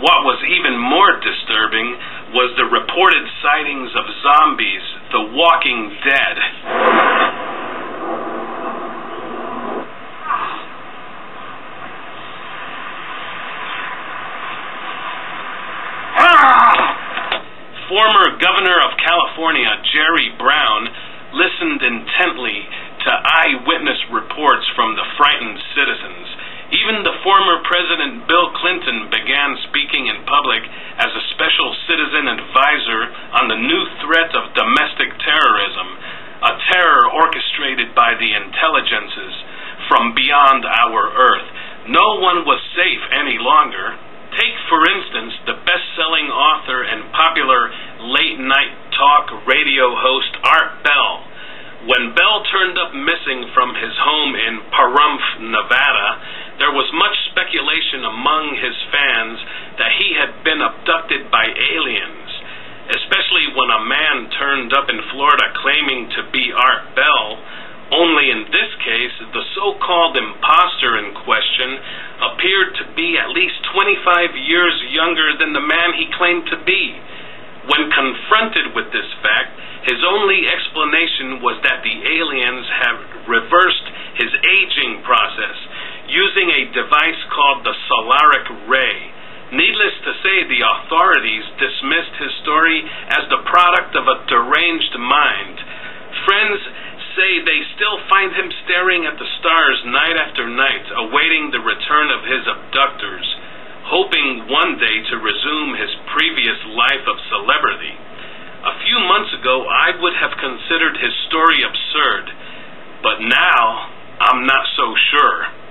what was even more disturbing was the reported sightings of zombies, the walking dead. Former Governor of California, Jerry Brown, listened intently to eyewitness reports from the frightened citizens. Even the former President Bill Clinton began speaking in public as a special citizen advisor on the new threat of domestic terrorism, a terror orchestrated by the intelligences from beyond our Earth. No one was safe any longer. Take, for instance, the best-selling author and popular late-night talk radio host Art Bell. When Bell turned up missing from his home in Pahrump, Nevada, there was much speculation among his fans that he had been abducted by aliens, especially when a man turned up in Florida claiming to be Art Bell. Only in this case, the so-called imposter in question appeared to be at least 25 years younger than the man he claimed to be. When confronted with this fact, his only explanation was that the aliens have reversed his aging process using a device called the solaric ray. Needless to say, the authorities dismissed his story as the product of a deranged mind. Friends say they still find him staring at the stars night after night, awaiting the return of his abductors, hoping one day to resume his previous life of celebrity. A few months ago, I would have considered his story absurd, but now I'm not so sure.